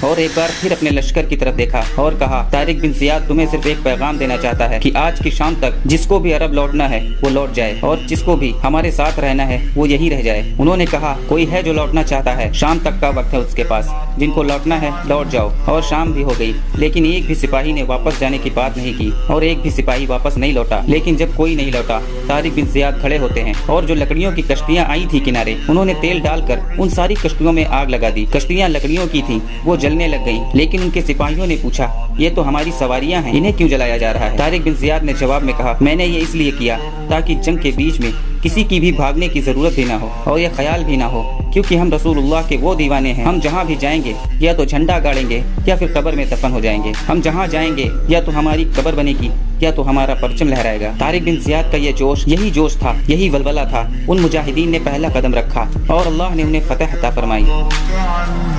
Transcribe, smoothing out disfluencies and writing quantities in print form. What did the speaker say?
और एक बार फिर अपने लश्कर की तरफ देखा और कहा, तारिक बिन ज़ियाद तुम्हें सिर्फ एक पैगाम देना चाहता है कि आज की शाम तक जिसको भी अरब लौटना है वो लौट जाए और जिसको भी हमारे साथ रहना है वो यहीं रह जाए। उन्होंने कहा, कोई है जो लौटना चाहता है? शाम तक का वक्त है उसके पास, जिनको लौटना है लौट जाओ। और शाम भी हो गई, लेकिन एक भी सिपाही ने वापस जाने की बात नहीं की और एक भी सिपाही वापस नहीं लौटा। लेकिन जब कोई नहीं लौटा, तारिक बिन ज़ियाद खड़े होते हैं और जो लकड़ियों की कश्तियाँ आई थी किनारे, उन्होंने तेल डालकर उन सारी कश्तियों में आग लगा दी। कश्तियाँ लकड़ियों की थी, वो जलने लग गयी। लेकिन उनके सिपाहियों ने पूछा, ये तो हमारी सवारियाँ हैं, इन्हें क्यों जलाया जा रहा है? तारिक बिन ज़ियाद ने जवाब में कहा, मैंने ये इसलिए किया ताकि जंग के बीच में किसी की भी भागने की जरूरत भी ना हो और ये ख्याल भी ना हो, क्योंकि हम रसूलुल्लाह के वो दीवाने हैं। हम जहाँ भी जाएंगे या तो झंडा गाड़ेंगे या फिर कब्र में दफन हो जाएंगे। हम जहाँ जाएंगे या तो हमारी कब्र बनेगी या तो हमारा परचम लहराएगा। तारिक बिन ज़ियाद का ये जोश, यही जोश था, यही वलवला था। उन मुजाहिदीन ने पहला कदम रखा और अल्लाह ने उन्हें फतह अता फरमाई।